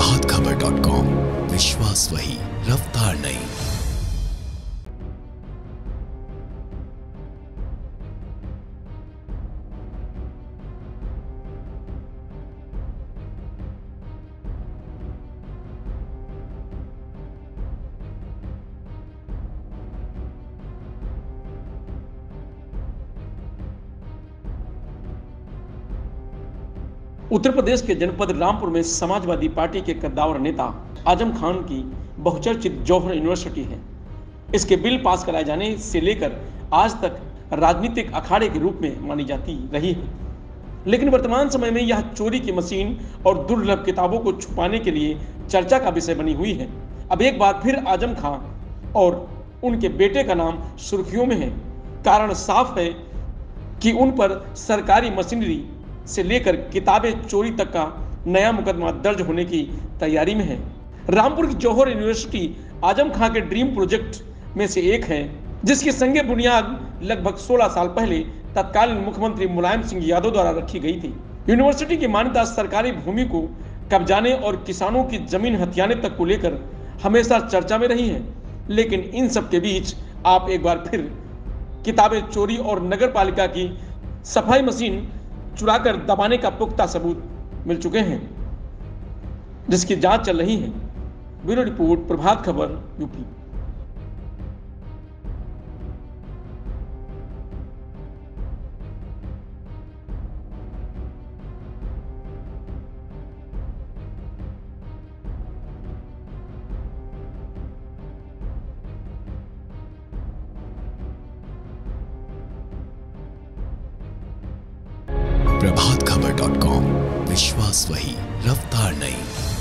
प्रभातखबर.com, विश्वास वही, रफ्तार नहीं। उत्तर प्रदेश के जनपद रामपुर में समाजवादी पार्टी के कद्दावर नेता आजम खान की बहुचर्चित जौहर यूनिवर्सिटी है। इसके बिल पास कराए जाने से लेकर आज तक राजनीतिक अखाड़े के रूप में मानी जाती रही है, लेकिन वर्तमान समय में यह चोरी की मशीन और दुर्लभ किताबों को छुपाने के लिए चर्चा का विषय बनी हुई है। अब एक बार फिर आजम खान और उनके बेटे का नाम सुर्खियों में है। कारण साफ है कि उन पर सरकारी मशीनरी से लेकर किताबें चोरी तक का नया मुकदमा दर्ज होने की तैयारी में है। रामपुर की जौहर यूनिवर्सिटी आजम खान के ड्रीम प्रोजेक्ट में से एक है, जिसकी संगे बुनियाद लगभग 16 साल पहले तत्कालीन मुख्यमंत्री मुलायम सिंह यादव द्वारा रखी गई थी। यूनिवर्सिटी की मान्यता सरकारी भूमि को कब्जाने और किसानों की जमीन हथियाने तक को लेकर हमेशा चर्चा में रही है, लेकिन इन सब के बीच आप एक बार फिर किताबें चोरी और नगर पालिका की सफाई मशीन चुराकर दबाने का पुख्ता सबूत मिल चुके हैं, जिसकी जांच चल रही है। Bureau report, Prabhat Khabar, UP. प्रभातखबर.com, विश्वास वही, रफ्तार नहीं।